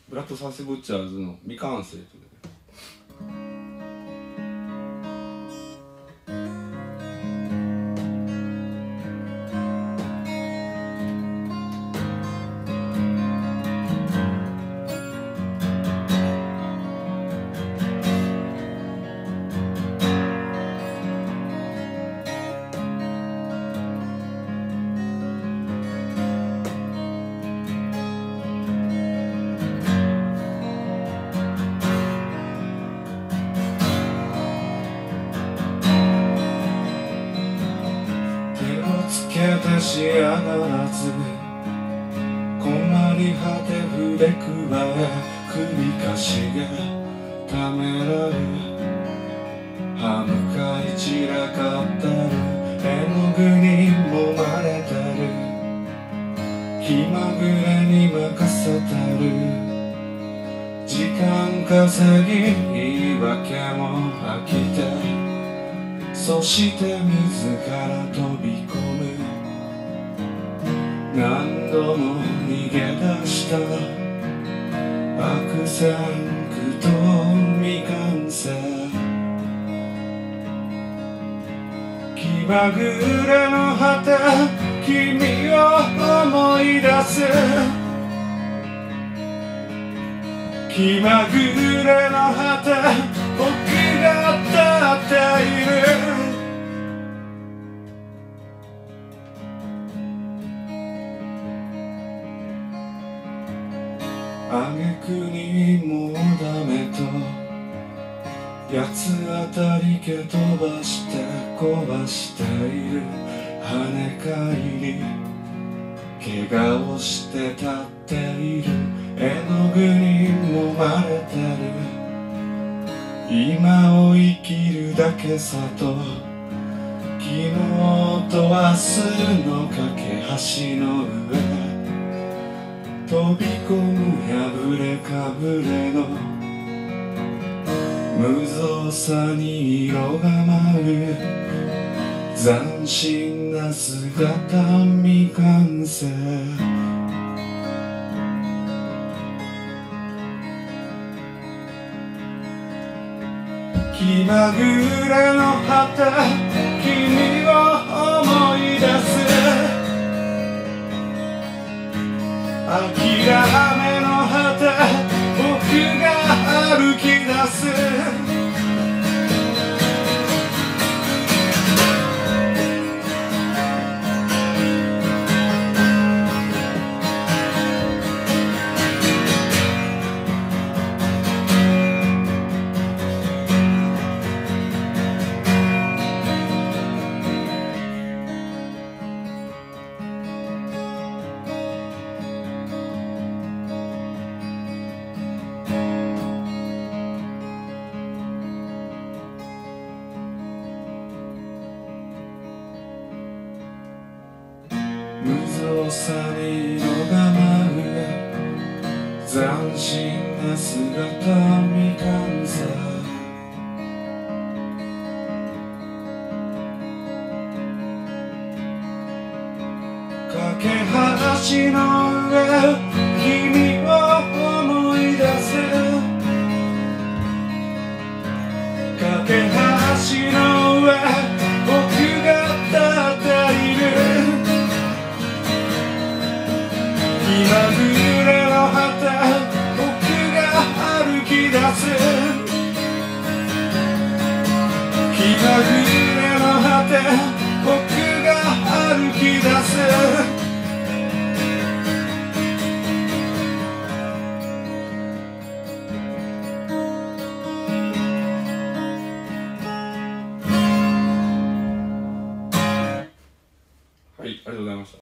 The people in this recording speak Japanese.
ブラッド・サーセ・ブッチャーズの未完成という。 し上がらず困り果て触れくわえ首かしげためらう歯向かい散らかったる絵の具に揉まれたる気まぐれに任せたる時間稼ぎ言い訳も飽きてそして自ら飛び込む何度も逃げ出した悪戦苦闘未完成気まぐれの果て君を思い出す気まぐれの果て僕が立っている挙句にもうダメと八つ当たり蹴飛ばして壊している跳ね返り怪我をして立っている絵の具に揉まれてる今を生きるだけさと昨日と明日の架け橋の上飛び込む破れかぶれの無造作に色が舞う斬新な姿未完成気まぐれの果て君を思い出す諦めの果て僕が歩き出す無造作に色が舞う斬新な姿未完成架け橋の上君を思い出す架け橋の上僕が立っている気まぐれの果て僕が歩き出す気まぐれの果て僕が歩き出す